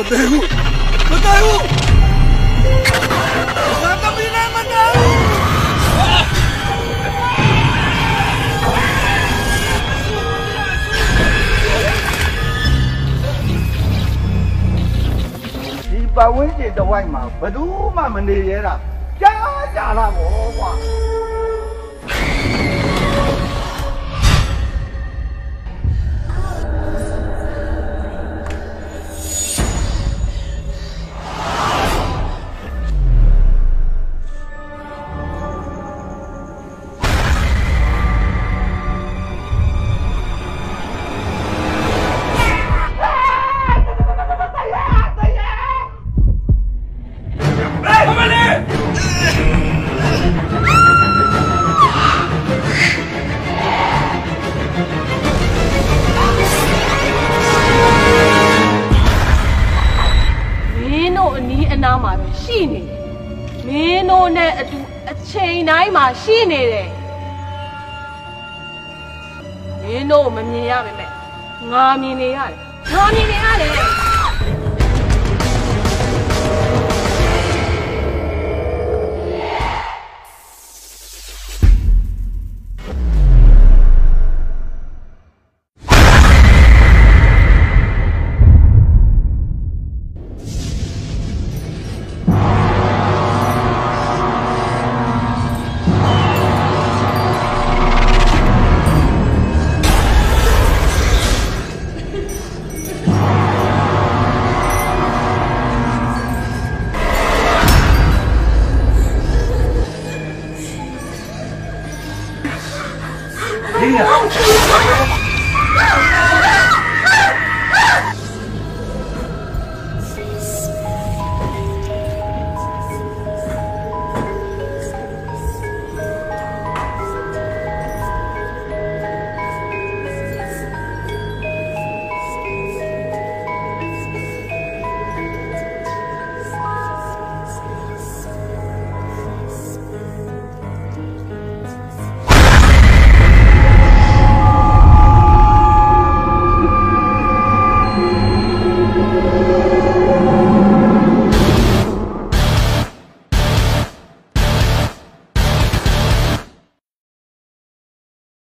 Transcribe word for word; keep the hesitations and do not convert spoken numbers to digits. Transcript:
对ဘူးမ对ဘူးငါသမီးနဲ့မ对ဘူးဒီပတ်ဝန်းကျင်တစ်ဝိုက်မှာဘယ်သူမှမနေရတာကြားကြတာပေါ့ကွာမင်းတို့နဲ့အတူအချိန်တိုင်းမှာရှိနေတယ်မင်းတို့မမြင်ရပါနဲ့ငါမြင်နေရတယ်ငါမြင်နေရတယ်哎呀！